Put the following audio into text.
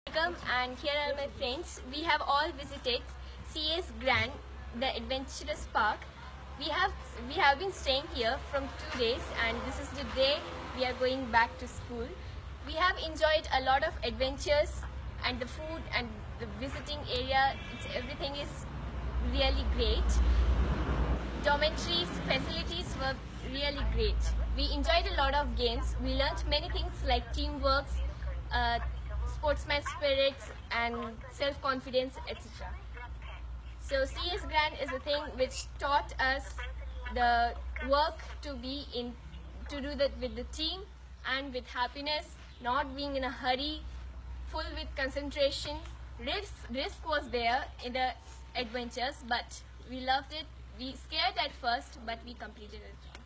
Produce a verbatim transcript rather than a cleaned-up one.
Welcome, and here are my friends. We have all visited C S Grand, the adventurous park. We have we have been staying here from two days, and this is the day we are going back to school. We have enjoyed a lot of adventures, and the food and the visiting area. It's, everything is really great. Dormitories, facilities were really great. We enjoyed a lot of games. We learned many things like teamwork, uh, sportsman spirits, and self-confidence, et cetera. So C S Grand is a thing which taught us the work to be in, to do that with the team and with happiness, not being in a hurry, full with concentration. Risk, risk was there in the adventures, but we loved it. We scared at first, but we completed it.